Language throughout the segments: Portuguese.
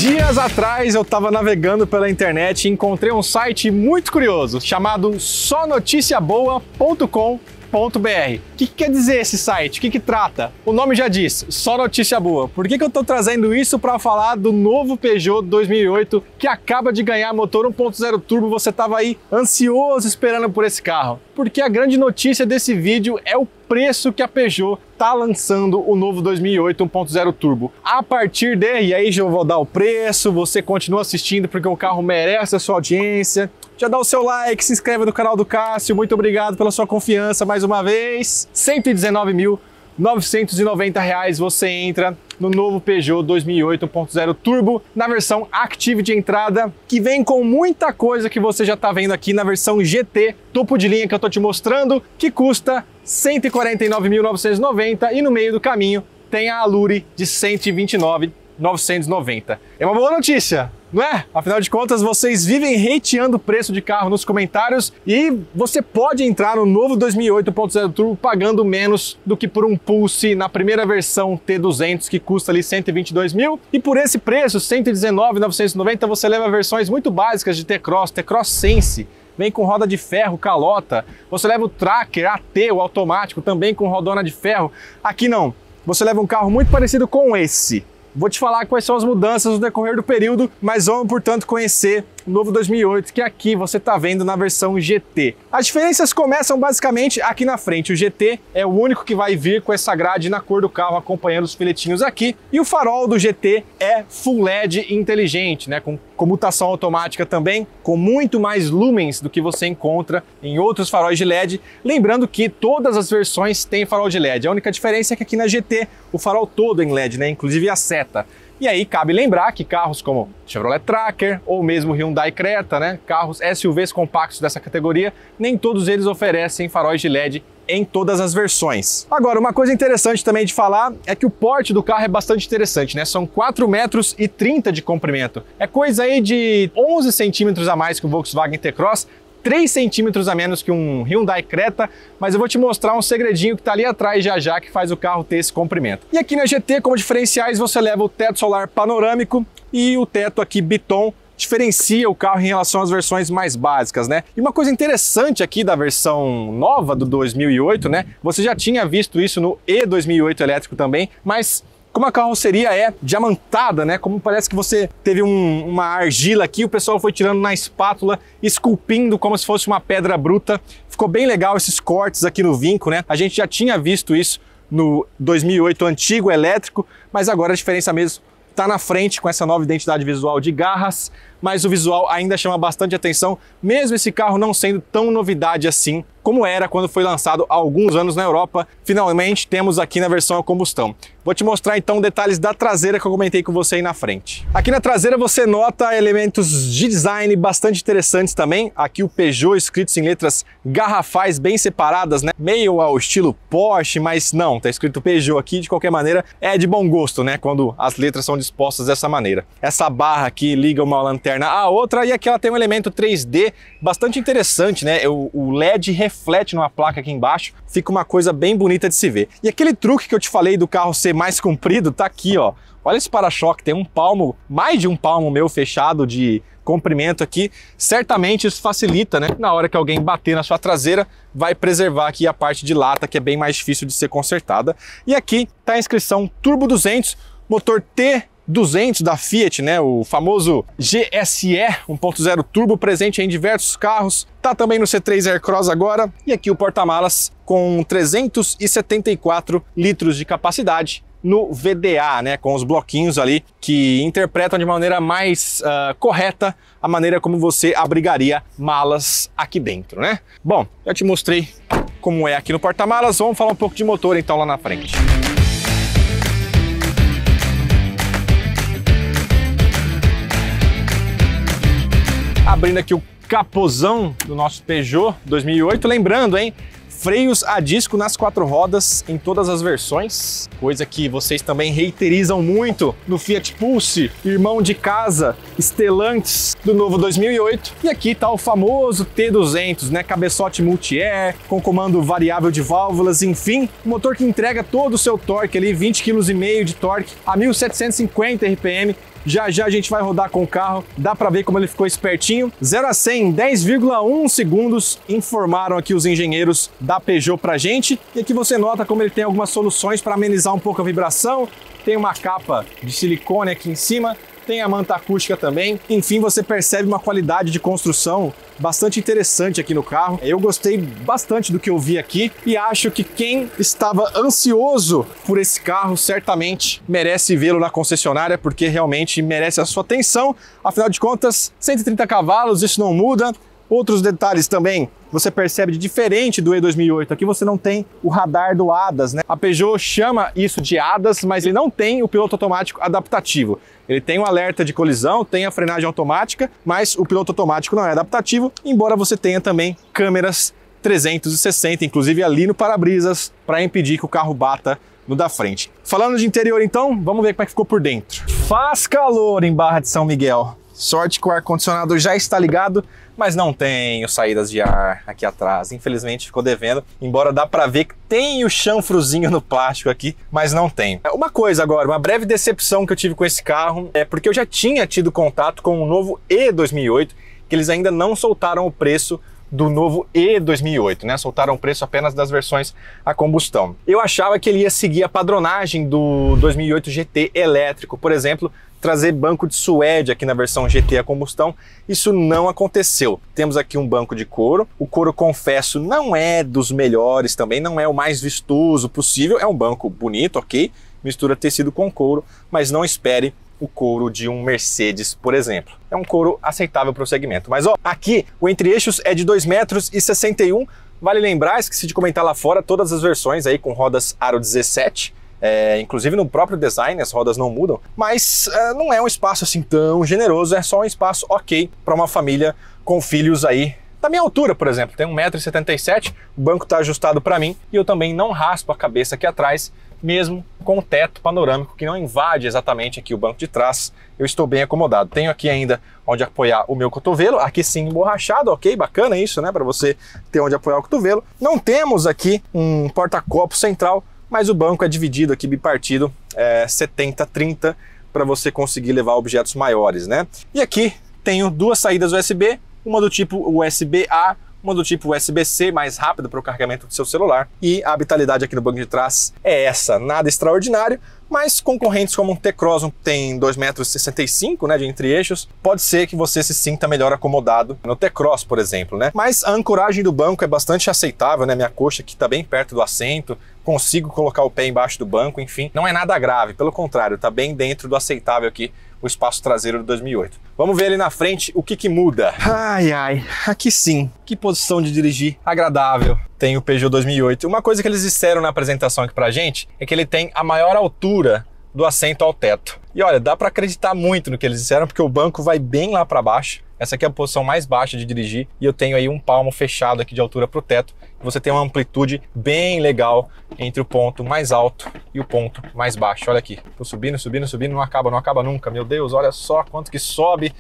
Dias atrás eu estava navegando pela internet e encontrei um site muito curioso chamado sonoticiaboa.com.br. O que quer dizer esse site? O que trata? O nome já diz, só notícia boa. Por que eu estou trazendo isso para falar do novo Peugeot 2008 que acaba de ganhar motor 1.0 turbo? Você estava aí ansioso esperando por esse carro. Porque a grande notícia desse vídeo é o preço que a Peugeot está lançando o novo 2008 1.0 turbo. A partir de, e aí já vou dar o preço, você continua assistindo porque o carro merece a sua audiência. Já dá o seu like, se inscreve no canal do Cássio, muito obrigado pela sua confiança mais uma vez. R$ 119.990 você entra no novo Peugeot 2008 1.0 turbo na versão Active de entrada, que vem com muita coisa que você já está vendo aqui na versão GT, topo de linha que eu estou te mostrando, que custa R$ 149.990 e no meio do caminho tem a Allure de R$ 129.990. É uma boa notícia, não é? Afinal de contas, vocês vivem hateando o preço de carro nos comentários e você pode entrar no novo 2008 1.0 turbo pagando menos do que por um Pulse na primeira versão T200, que custa ali 122 mil, e por esse preço, 119.990, você leva versões muito básicas de T-Cross, T-Cross Sense, vem com roda de ferro, calota, você leva o Tracker AT, o automático, também com rodona de ferro. Aqui não, você leva um carro muito parecido com esse. Vou te falar quais são as mudanças no decorrer do período, mas vamos, portanto, conhecer o novo 2008, que aqui você está vendo na versão GT. As diferenças começam basicamente aqui na frente. O GT é o único que vai vir com essa grade na cor do carro, acompanhando os filetinhos aqui. E o farol do GT é Full LED inteligente, né? Com comutação automática também, com muito mais lumens do que você encontra em outros faróis de LED. Lembrando que todas as versões têm farol de LED. A única diferença é que aqui na GT o farol todo é em LED, né? Inclusive a seta. E aí cabe lembrar que carros como Chevrolet Tracker ou mesmo Hyundai Creta, né, carros SUVs compactos dessa categoria, nem todos eles oferecem faróis de LED em todas as versões. Agora, uma coisa interessante também de falar é que o porte do carro é bastante interessante, né? São 4,30 metros de comprimento. É coisa aí de 11 centímetros a mais que o Volkswagen T-Cross, 3 centímetros a menos que um Hyundai Creta, mas eu vou te mostrar um segredinho que está ali atrás já que faz o carro ter esse comprimento. E aqui na GT, como diferenciais, você leva o teto solar panorâmico e o teto aqui Biton, diferencia o carro em relação às versões mais básicas, né? E uma coisa interessante aqui da versão nova do 2008, né? Você já tinha visto isso no E2008 elétrico também, mas como a carroceria é diamantada, né? Como parece que você teve uma argila aqui, o pessoal foi tirando na espátula, esculpindo como se fosse uma pedra bruta. Ficou bem legal esses cortes aqui no vinco, né? A gente já tinha visto isso no 2008 antigo elétrico, mas agora a diferença mesmo está na frente com essa nova identidade visual de garras, mas o visual ainda chama bastante atenção, mesmo esse carro não sendo tão novidade assim como era quando foi lançado há alguns anos na Europa. Finalmente temos aqui na versão a combustão. Vou te mostrar então detalhes da traseira que eu comentei com você aí na frente. Aqui na traseira você nota elementos de design bastante interessantes também. Aqui o Peugeot escritos em letras garrafais bem separadas, né? Meio ao estilo Porsche, mas não, tá escrito Peugeot aqui, de qualquer maneira é de bom gosto, né? Quando as letras são dispostas dessa maneira. Essa barra aqui liga uma lanterna à outra e aqui ela tem um elemento 3D bastante interessante, né? O LED reflete numa placa aqui embaixo, fica uma coisa bem bonita de se ver. E aquele truque que eu te falei do carro ser mais comprido, tá aqui, ó. Olha esse para-choque, tem um palmo, mais de um palmo meu fechado de comprimento aqui. Certamente isso facilita, né? Na hora que alguém bater na sua traseira, vai preservar aqui a parte de lata, que é bem mais difícil de ser consertada. E aqui tá a inscrição Turbo 200, motor T200 da Fiat, né? O famoso GSE 1.0 turbo, presente em diversos carros. Tá também no C3 Aircross agora. E aqui o porta-malas com 374 litros de capacidade no VDA, né? Com os bloquinhos ali que interpretam de maneira mais correta a maneira como você abrigaria malas aqui dentro, né? Bom, já te mostrei como é aqui no porta-malas. Vamos falar um pouco de motor então lá na frente. Abrindo aqui o capozão do nosso Peugeot 2008, lembrando, hein, freios a disco nas 4 rodas em todas as versões, coisa que vocês também reiterizam muito no Fiat Pulse, irmão de casa, Stellantis do novo 2008. E aqui está o famoso T200, né, cabeçote multi-air, com comando variável de válvulas, enfim, um motor que entrega todo o seu torque ali, 20,5 kg de torque a 1.750 RPM, Já já a gente vai rodar com o carro, dá pra ver como ele ficou espertinho. 0 a 100 em 10,1 segundos, informaram aqui os engenheiros da Peugeot pra gente. E aqui você nota como ele tem algumas soluções para amenizar um pouco a vibração. Tem uma capa de silicone aqui em cima, tem a manta acústica também. Enfim, você percebe uma qualidade de construção bastante interessante aqui no carro. Eu gostei bastante do que eu vi aqui e acho que quem estava ansioso por esse carro certamente merece vê-lo na concessionária, porque realmente merece a sua atenção. Afinal de contas, 130 cavalos, isso não muda. Outros detalhes também você percebe de diferente do E2008. Aqui você não tem o radar do ADAS, né? A Peugeot chama isso de ADAS, mas ele não tem o piloto automático adaptativo. Ele tem um alerta de colisão, tem a frenagem automática, mas o piloto automático não é adaptativo, embora você tenha também câmeras 360, inclusive ali no para-brisas, para impedir que o carro bata no da frente. Falando de interior então, vamos ver como é que ficou por dentro. Faz calor em Barra de São Miguel. Sorte que o ar-condicionado já está ligado, mas não tem saídas de ar aqui atrás. Infelizmente ficou devendo, embora dá para ver que tem o chanfrozinho no plástico aqui, mas não tem. Uma coisa agora, uma breve decepção que eu tive com esse carro é porque eu já tinha tido contato com o novo E2008, que eles ainda não soltaram o preço do novo E2008, né? Soltaram o preço apenas das versões a combustão. Eu achava que ele ia seguir a padronagem do 2008 GT elétrico, por exemplo, trazer banco de suede aqui na versão GT a combustão. Isso não aconteceu. Temos aqui um banco de couro. O couro, confesso, não é dos melhores também, não é o mais vistoso possível. É um banco bonito, ok? Mistura tecido com couro, mas não espere o couro de um Mercedes, por exemplo. É um couro aceitável para o segmento. Mas ó, aqui o entre-eixos é de 2,61 m. Vale lembrar, esqueci de comentar lá fora, todas as versões aí com rodas aro 17. Inclusive no próprio design as rodas não mudam, mas não é um espaço assim tão generoso, é só um espaço ok para uma família com filhos aí da minha altura, por exemplo. Tem 1,77 m, o banco está ajustado para mim e eu também não raspo a cabeça aqui atrás, mesmo com o teto panorâmico que não invade exatamente aqui o banco de trás. Eu estou bem acomodado. Tenho aqui ainda onde apoiar o meu cotovelo, aqui sim emborrachado, ok? Bacana isso, né? Para você ter onde apoiar o cotovelo. Não temos aqui um porta-copo central, mas o banco é dividido aqui, bipartido, 70-30, para você conseguir levar objetos maiores, né? E aqui tenho duas saídas USB, uma do tipo USB-A, uma do tipo USB-C, mais rápida para o carregamento do seu celular. E a habitabilidade aqui no banco de trás é essa, nada extraordinário, mas concorrentes como um T-Cross tem 2,65 m, né, de entre-eixos, pode ser que você se sinta melhor acomodado no T-Cross, por exemplo, né? Mas a ancoragem do banco é bastante aceitável, né? Minha coxa aqui está bem perto do assento, consigo colocar o pé embaixo do banco, enfim, não é nada grave, pelo contrário, está bem dentro do aceitável aqui o espaço traseiro do 2008. Vamos ver ali na frente o que muda. Ai, ai, aqui sim, que posição de dirigir agradável tem o Peugeot 2008. Uma coisa que eles disseram na apresentação aqui pra gente é que ele tem a maior altura do assento ao teto. E olha, dá para acreditar muito no que eles disseram, porque o banco vai bem lá para baixo. Essa aqui é a posição mais baixa de dirigir e eu tenho aí um palmo fechado aqui de altura para o teto. Você tem uma amplitude bem legal entre o ponto mais alto e o ponto mais baixo. Olha aqui, tô subindo, subindo, subindo, não acaba nunca. Meu Deus, olha só quanto que sobe,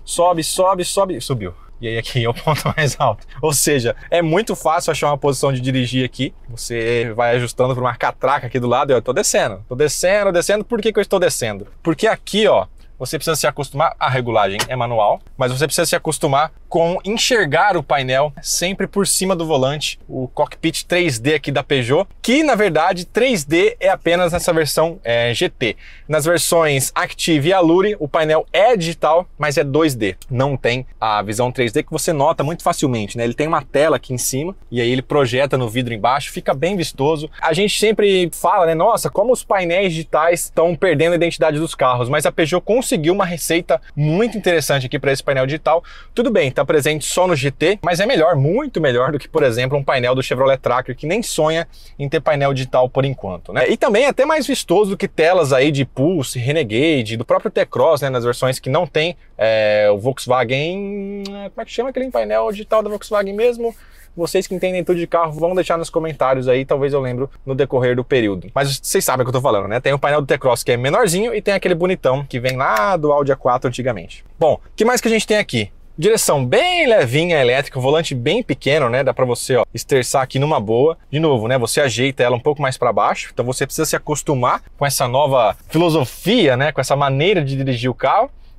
subiu. E aí aqui é o ponto mais alto. Ou seja, é muito fácil achar uma posição de dirigir aqui. Você vai ajustando para uma catraca aqui do lado e eu tô descendo. Por que eu estou descendo? Porque aqui, ó, você precisa se acostumar, a regulagem é manual, mas você precisa se acostumar com enxergar o painel sempre por cima do volante, o cockpit 3D aqui da Peugeot, que na verdade 3D é apenas nessa versão GT. Nas versões Active e Allure, o painel é digital, mas é 2D. Não tem a visão 3D que você nota muito facilmente, né? Ele tem uma tela aqui em cima e aí ele projeta no vidro embaixo, fica bem vistoso. A gente sempre fala, né? Nossa, como os painéis digitais estão perdendo a identidade dos carros, mas a Peugeot conseguiu uma receita muito interessante aqui para esse painel digital. Tudo bem, tá presente só no GT, mas é melhor, muito melhor do que, por exemplo, um painel do Chevrolet Tracker, que nem sonha em ter painel digital por enquanto, né? E também é até mais vistoso do que telas aí de Pulse, Renegade, do próprio T-Cross, né? Nas versões que não tem o Volkswagen... Como é que chama aquele painel digital da Volkswagen mesmo? Vocês que entendem tudo de carro vão deixar nos comentários aí, talvez eu lembro no decorrer do período. Mas vocês sabem o que eu tô falando, né? Tem o painel do T-Cross que é menorzinho e tem aquele bonitão que vem lá do Audi A4 antigamente. Bom, o que mais que a gente tem aqui? Direção bem levinha elétrica, volante bem pequeno, né? Dá pra você, ó, esterçar aqui numa boa. De novo, né? Você ajeita ela um pouco mais para baixo, então você precisa se acostumar com essa nova filosofia, né? Com essa maneira de dirigir o carro.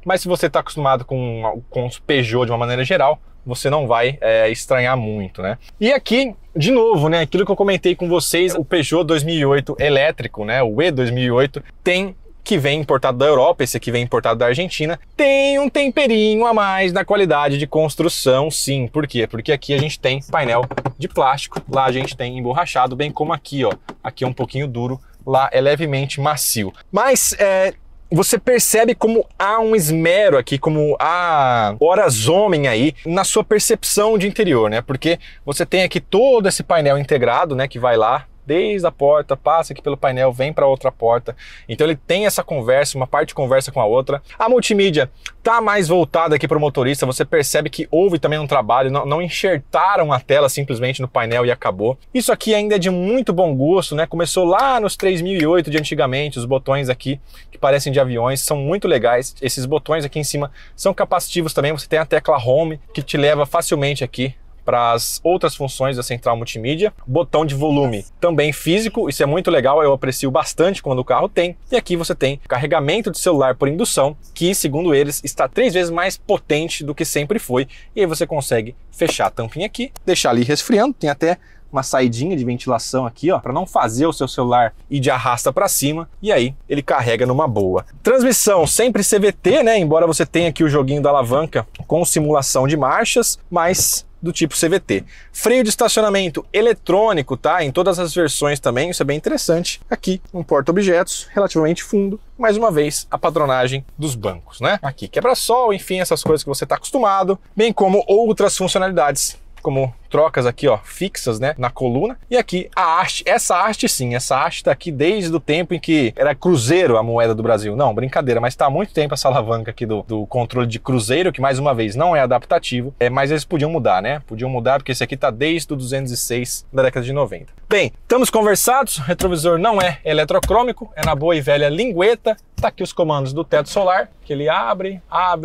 mas se você está acostumado com os Peugeot de uma maneira geral, você não vai estranhar muito, né? E aqui, de novo, né, aquilo que eu comentei com vocês, o Peugeot 2008 elétrico, né, o E2008, que vem importado da Europa, esse aqui vem importado da Argentina, tem um temperinho a mais na qualidade de construção, sim. Por quê? Porque aqui a gente tem painel de plástico, lá a gente tem emborrachado, bem como aqui, ó. Aqui é um pouquinho duro, lá é levemente macio. Mas você percebe como há um esmero aqui, como há horas homem aí na sua percepção de interior, né? Porque você tem aqui todo esse painel integrado, né, que vai lá desde a porta, passa aqui pelo painel, vem para outra porta. Então ele tem essa conversa, uma parte conversa com a outra. A multimídia tá mais voltada aqui para o motorista, você percebe que houve também um trabalho, não enxertaram a tela simplesmente no painel e acabou. Isso aqui ainda é de muito bom gosto, né? Começou lá nos 3008 de antigamente, os botões aqui que parecem de aviões, são muito legais. Esses botões aqui em cima são capacitivos também, você tem a tecla Home que te leva facilmente aqui para as outras funções da central multimídia. Botão de volume também físico, isso é muito legal, eu aprecio bastante quando o carro tem. E aqui você tem carregamento de celular por indução, que segundo eles está 3 vezes mais potente do que sempre foi. E aí você consegue fechar a tampinha aqui, deixar ali resfriando, tem até uma saidinha de ventilação aqui, ó, para não fazer o seu celular ir de arrasta para cima, e aí ele carrega numa boa. Transmissão sempre CVT, né? Embora você tenha aqui o joguinho da alavanca com simulação de marchas, mas do tipo CVT. Freio de estacionamento eletrônico, tá? Em todas as versões também, isso é bem interessante. Aqui, um porta-objetos relativamente fundo. Mais uma vez, a padronagem dos bancos, né? Aqui, quebra-sol, enfim, essas coisas que você está acostumado, bem como outras funcionalidades, como trocas aqui, ó, fixas, né, na coluna. E aqui a haste, essa haste sim, essa haste tá aqui desde o tempo em que era cruzeiro a moeda do Brasil. Não, brincadeira, mas tá há muito tempo essa alavanca aqui do controle de cruzeiro, que mais uma vez não é adaptativo, mas eles podiam mudar, né? Podiam mudar porque esse aqui tá desde o 206 da década de 90. Bem, estamos conversados, o retrovisor não é eletrocrômico, é na boa e velha lingueta. Tá aqui os comandos do teto solar, que ele abre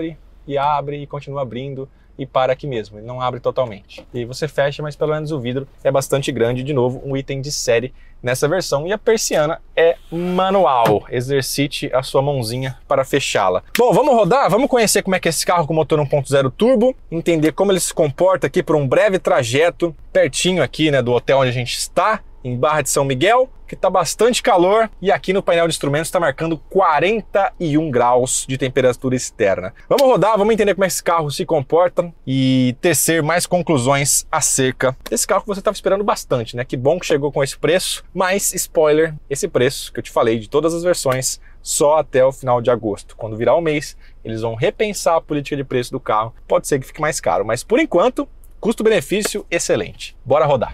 e continua abrindo. E para aqui mesmo, ele não abre totalmente. E aí você fecha, mas pelo menos o vidro é bastante grande. De novo, um item de série nessa versão. E a persiana é manual. Exercite a sua mãozinha para fechá-la. Bom, vamos rodar? Vamos conhecer como é que é esse carro com motor 1.0 turbo. Entender como ele se comporta aqui por um breve trajeto pertinho aqui, né, do hotel onde a gente está, em Barra de São Miguel, que está bastante calor, e aqui no painel de instrumentos está marcando 41 graus de temperatura externa. Vamos rodar, vamos entender como esse carro se comporta e tecer mais conclusões acerca desse carro que você estava esperando bastante, né? Que bom que chegou com esse preço, mas spoiler, esse preço que eu te falei de todas as versões só até o final de agosto. Quando virar o mês, eles vão repensar a política de preço do carro. Pode ser que fique mais caro, mas por enquanto, custo-benefício excelente. Bora rodar!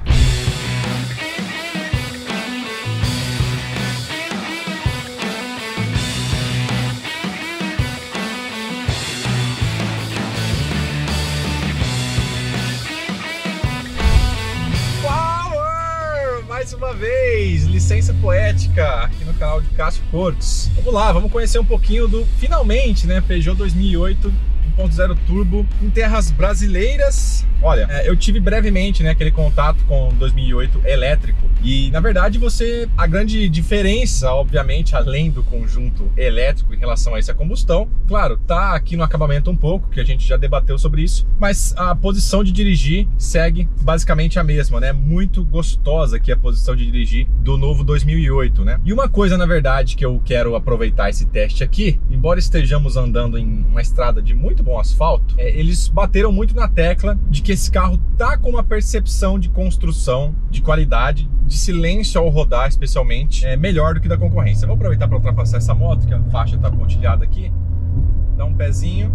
Mais uma vez, licença poética aqui no canal de Cássio Cortes. Vamos lá, vamos conhecer um pouquinho do, finalmente, né, Peugeot 2008 1.0 turbo em terras brasileiras. Olha, eu tive brevemente, né, aquele contato com o 2008 elétrico e, na verdade, a grande diferença, obviamente, além do conjunto elétrico em relação a essa combustão, claro, tá aqui no acabamento um pouco, que a gente já debateu sobre isso, mas a posição de dirigir segue basicamente a mesma, né? Muito gostosa aqui a posição de dirigir do novo 2008, né? E uma coisa, na verdade, que eu quero aproveitar esse teste aqui, embora estejamos andando em uma estrada de muito bom asfalto, eles bateram muito na tecla de que esse carro tá com uma percepção de construção, de qualidade, de silêncio ao rodar, especialmente, melhor do que da concorrência. Vou aproveitar para ultrapassar essa moto, que a faixa tá pontilhada aqui, dar um pezinho.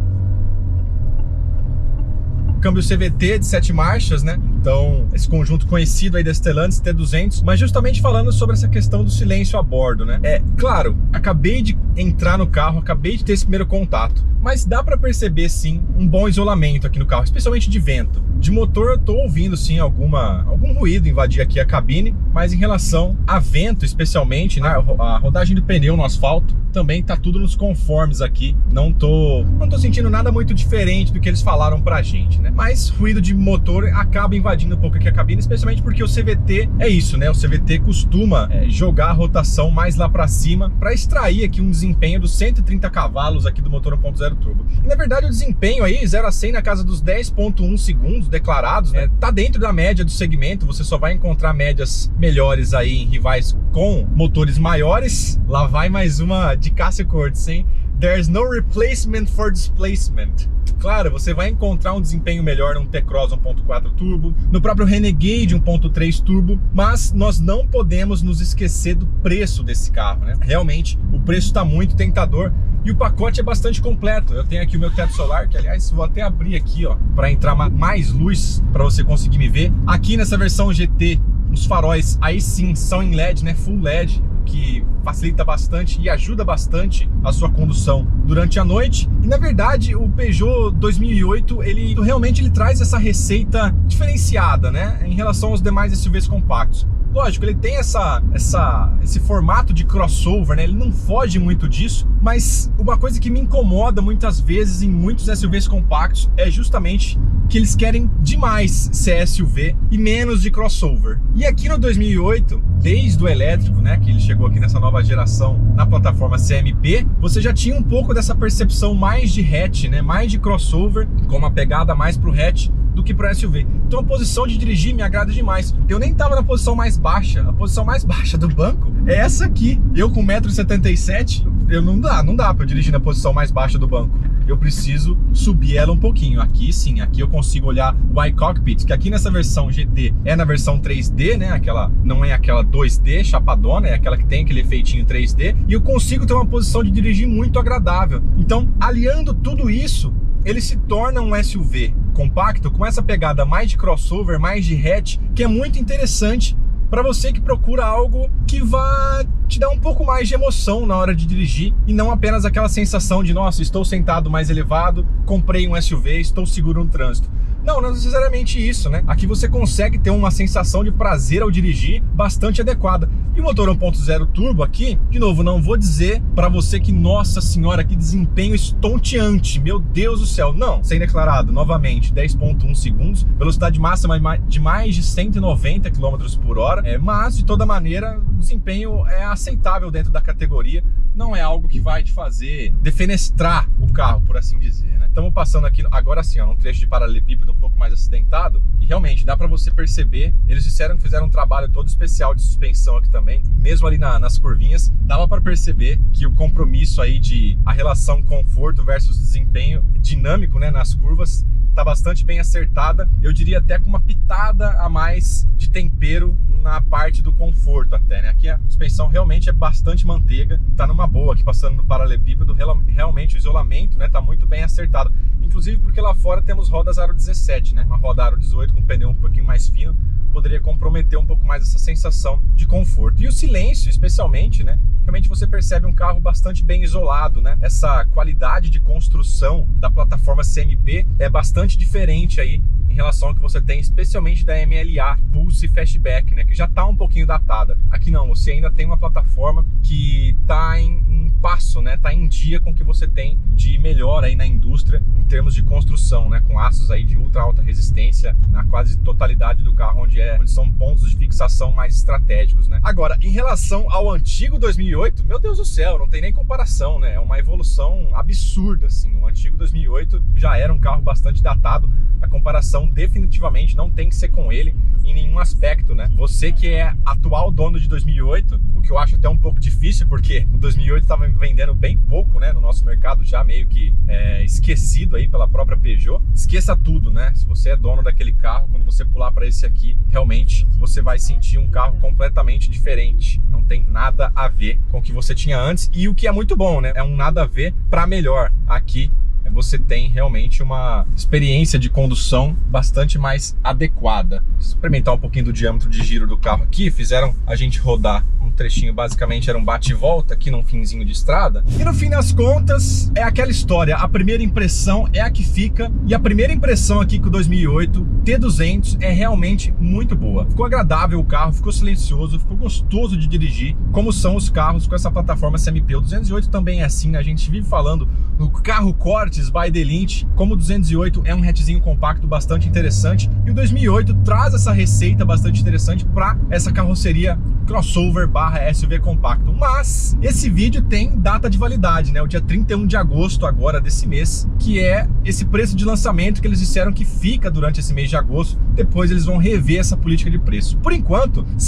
Câmbio CVT de 7 marchas, né? Então, esse conjunto conhecido aí da Stellantis T200, mas justamente falando sobre essa questão do silêncio a bordo, né? Claro, acabei de entrar no carro, acabei de ter esse primeiro contato, mas dá para perceber sim um bom isolamento aqui no carro, especialmente de vento. De motor eu tô ouvindo sim algum ruído invadir aqui a cabine, mas em relação a vento especialmente, né, a rodagem do pneu no asfalto, também tá tudo nos conformes aqui. Não tô sentindo nada muito diferente do que eles falaram pra gente, né? Mas ruído de motor acaba invadindo invadindo um pouco aqui a cabine, especialmente porque o CVT é isso, né? O CVT costuma jogar a rotação mais lá para cima para extrair aqui um desempenho dos 130 cavalos aqui do motor 1.0 turbo. E na verdade o desempenho aí 0 a 100 na casa dos 10.1 segundos declarados, né? Tá dentro da média do segmento, você só vai encontrar médias melhores aí em rivais com motores maiores. Lá vai mais uma de Cássio Cortes, hein? There's no replacement for displacement. Claro, você vai encontrar um desempenho melhor num T-Cross 1.4 turbo, no próprio Renegade 1.3 turbo, mas nós não podemos nos esquecer do preço desse carro, né? Realmente, o preço está muito tentador e o pacote é bastante completo. Eu tenho aqui o meu teto solar, que aliás, vou até abrir aqui, ó, para entrar mais luz, para você conseguir me ver. Aqui nessa versão GT, os faróis aí sim são em LED, né? Full LED, que facilita bastante e ajuda bastante a sua condução durante a noite. E na verdade o Peugeot 2008 ele realmente traz essa receita diferenciada, né, em relação aos demais SUVs compactos. Lógico, ele tem esse formato de crossover, né? Ele não foge muito disso, mas uma coisa que me incomoda muitas vezes em muitos SUVs compactos é justamente que eles querem demais ser SUV e menos de crossover. E aqui no 2008, desde o elétrico, né, que ele chegou aqui nessa nova geração na plataforma CMP, você já tinha um pouco dessa percepção mais de hatch, né, mais de crossover, com uma pegada mais pro hatch do que pro SUV. Então a posição de dirigir me agrada demais. Eu nem tava na posição mais baixa. A posição mais baixa do banco é essa aqui. Eu com 1,77 m, não dá pra eu dirigir na posição mais baixa do banco. Eu preciso subir ela um pouquinho. Aqui sim, aqui eu consigo olhar o iCockpit, que aqui nessa versão GT é na versão 3D, né? Não é aquela 2D chapadona, é aquela que tem aquele efeitinho 3D. E eu consigo ter uma posição de dirigir muito agradável. Então, aliando tudo isso, ele se torna um SUV compacto com essa pegada mais de crossover, mais de hatch, que é muito interessante para você que procura algo que vá te dar um pouco mais de emoção na hora de dirigir e não apenas aquela sensação de, nossa, estou sentado mais elevado, comprei um SUV, estou seguro no trânsito. Não necessariamente isso, né? Aqui você consegue ter uma sensação de prazer ao dirigir bastante adequada. E o motor 1.0 turbo aqui, de novo, não vou dizer para você que, nossa senhora, que desempenho estonteante, meu Deus do céu. Não, sem declarado, novamente, 10.1 segundos, velocidade máxima de mais de 190 km por hora, mas de toda maneira o desempenho é aceitável dentro da categoria, não é algo que vai te fazer defenestrar o carro, por assim dizer, né? Estamos passando aqui, agora sim, ó, num trecho de paralelepípedo um pouco mais acidentado, e realmente dá para você perceber, eles disseram que fizeram um trabalho todo especial de suspensão aqui também, mesmo ali nas curvinhas, dava para perceber que o compromisso aí a relação conforto versus desempenho dinâmico, né, nas curvas, tá bastante bem acertada, eu diria até com uma pitada a mais de tempero na parte do conforto até, né? Aqui a suspensão realmente é bastante manteiga, tá numa boa aqui passando no paralelepípedo, realmente o isolamento, né, tá muito bem acertado, inclusive porque lá fora temos rodas aro 17, né? Uma roda aro 18 com pneu um pouquinho mais fino poderia comprometer um pouco mais essa sensação de conforto. E o silêncio, especialmente, né? Realmente você percebe um carro bastante bem isolado, né? Essa qualidade de construção da plataforma CMP é bastante diferente aí em relação ao que você tem, especialmente da MLA Pulse Fastback, né? Que já está um pouquinho datada. Aqui não, você ainda tem uma plataforma que está em passo, né? Tá em dia com o que você tem de melhor aí na indústria em termos de construção, né? Com aços aí de ultra alta resistência na quase totalidade do carro, onde são pontos de fixação mais estratégicos, né? Agora, em relação ao antigo 2008, meu Deus do céu, não tem nem comparação, né? É uma evolução absurda, assim. O antigo 2008 já era um carro bastante datado. A comparação definitivamente não tem que ser com ele em nenhum aspecto, né? Você que é atual dono de 2008, o que eu acho até um pouco difícil, porque o 2008 estava vendendo bem pouco, né, no nosso mercado, já meio que esquecido aí pela própria Peugeot. Esqueça tudo, né? Se você é dono daquele carro, quando você pular para esse aqui, realmente você vai sentir um carro completamente diferente. Não tem nada a ver com o que você tinha antes, e o que é muito bom, né? É um nada a ver para melhor. Aqui você tem realmente uma experiência de condução bastante mais adequada. Experimentar um pouquinho do diâmetro de giro do carro aqui, fizeram a gente rodar um trechinho, basicamente era um bate e volta aqui num finzinho de estrada. E no fim das contas, é aquela história, a primeira impressão é a que fica, e a primeira impressão aqui com o 2008 T200 é realmente muito boa. Ficou agradável o carro, ficou silencioso, ficou gostoso de dirigir, como são os carros com essa plataforma CMP. O 208 também é assim, né? A gente vive falando no carro core Motorsports by Delinte. Como o 208 é um hatchzinho compacto bastante interessante, e o 2008 traz essa receita bastante interessante para essa carroceria crossover / SUV compacto. Mas esse vídeo tem data de validade, né? O dia 31 de agosto agora desse mês, que é esse preço de lançamento que eles disseram que fica durante esse mês de agosto. Depois eles vão rever essa política de preço. Por enquanto, R$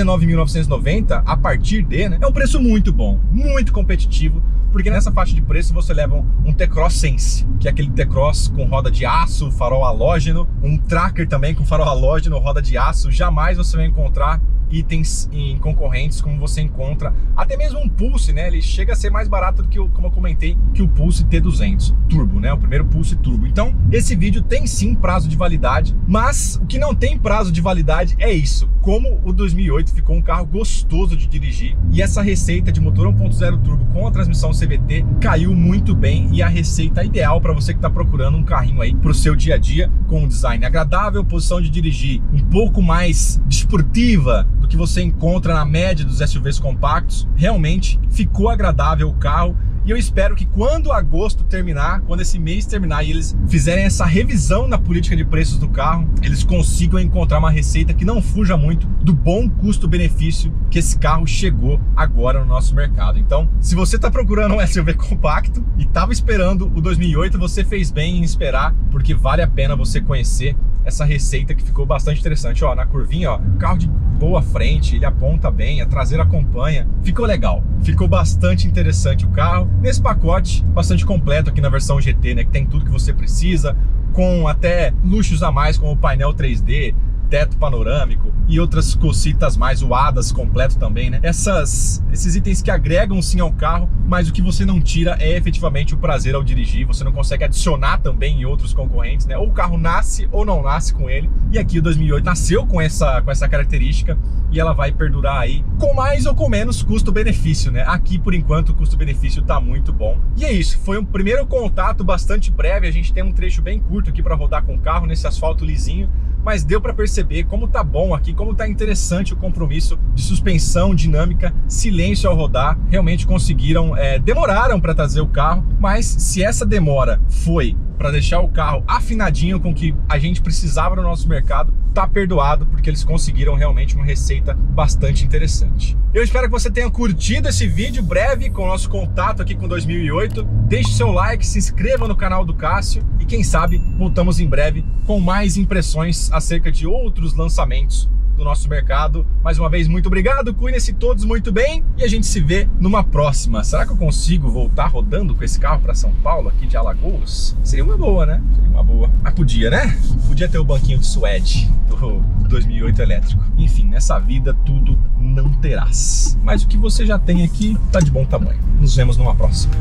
119.990 a partir de, né, é um preço muito bom, muito competitivo, porque nessa faixa de preço você leva um T-Cross Sense, que é aquele T-Cross com roda de aço, farol halógeno, um Tracker também com farol halógeno, roda de aço. Jamais você vai encontrar itens em concorrentes como você encontra, até mesmo um Pulse, né? Ele chega a ser mais barato do que, como eu comentei, que o Pulse T200 Turbo, né? O primeiro Pulse Turbo. Então, esse vídeo tem sim prazo de validade, mas o que não tem prazo de validade é isso. Como o 2008 ficou um carro gostoso de dirigir, e essa receita de motor 1.0 turbo com a transmissão CVT caiu muito bem, e a receita ideal para você que está procurando um carrinho aí para o seu dia a dia, com um design agradável, posição de dirigir um pouco mais desportiva do que você encontra na média dos SUVs compactos. Realmente ficou agradável o carro. E eu espero que quando agosto terminar, quando esse mês terminar e eles fizerem essa revisão na política de preços do carro, eles consigam encontrar uma receita que não fuja muito do bom custo-benefício que esse carro chegou agora no nosso mercado. Então, se você está procurando um SUV compacto e estava esperando o 2008, você fez bem em esperar, porque vale a pena você conhecer essa receita que ficou bastante interessante. Ó, na curvinha, ó, carro de boa frente, ele aponta bem, a traseira acompanha, ficou legal, ficou bastante interessante o carro. Nesse pacote bastante completo aqui na versão GT, né, que tem tudo que você precisa, com até luxos a mais como o painel 3D, teto panorâmico e outras cositas mais, o ADAS completo também, né? Esses itens que agregam sim ao carro, mas o que você não tira é efetivamente o prazer ao dirigir. Você não consegue adicionar também em outros concorrentes, né? Ou o carro nasce ou não nasce com ele. E aqui o 2008 nasceu com essa característica, e ela vai perdurar aí com mais ou com menos custo-benefício, né? Aqui, por enquanto, o custo-benefício tá muito bom. E é isso, foi um primeiro contato bastante breve. A gente tem um trecho bem curto aqui para rodar com o carro nesse asfalto lisinho, mas deu para perceber como tá bom aqui, como tá interessante o compromisso de suspensão dinâmica, silêncio ao rodar. Realmente conseguiram, demoraram para trazer o carro, mas se essa demora foi para deixar o carro afinadinho com o que a gente precisava no nosso mercado, tá perdoado, porque eles conseguiram realmente uma receita bastante interessante. Eu espero que você tenha curtido esse vídeo breve com o nosso contato aqui com 2008. Deixe seu like, se inscreva no canal do Cássio e quem sabe voltamos em breve com mais impressões acerca de outros lançamentos do nosso mercado. Mais uma vez, muito obrigado, cuidem-se todos muito bem e a gente se vê numa próxima. Será que eu consigo voltar rodando com esse carro para São Paulo, aqui de Alagoas? Seria uma boa, né? Seria uma boa. Mas podia, né? Podia ter o banquinho de suede do 2008 elétrico. Enfim, nessa vida tudo não terás. Mas o que você já tem aqui tá de bom tamanho. Nos vemos numa próxima.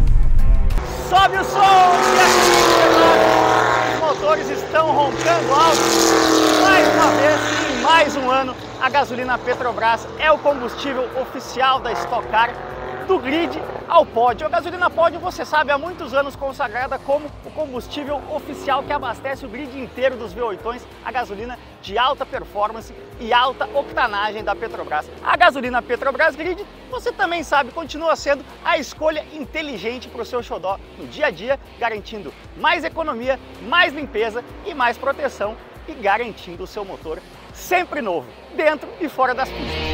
Sobe o som! Os motores estão roncando alto. Mais uma vez, em mais um ano, a gasolina Petrobras é o combustível oficial da Stock Car, do grid ao pódio. A gasolina pódio, você sabe, há muitos anos consagrada como o combustível oficial que abastece o grid inteiro dos V8ões, a gasolina de alta performance e alta octanagem da Petrobras. A gasolina Petrobras Grid, você também sabe, continua sendo a escolha inteligente para o seu xodó no dia a dia, garantindo mais economia, mais limpeza e mais proteção, e garantindo o seu motor sempre novo, dentro e fora das pistas.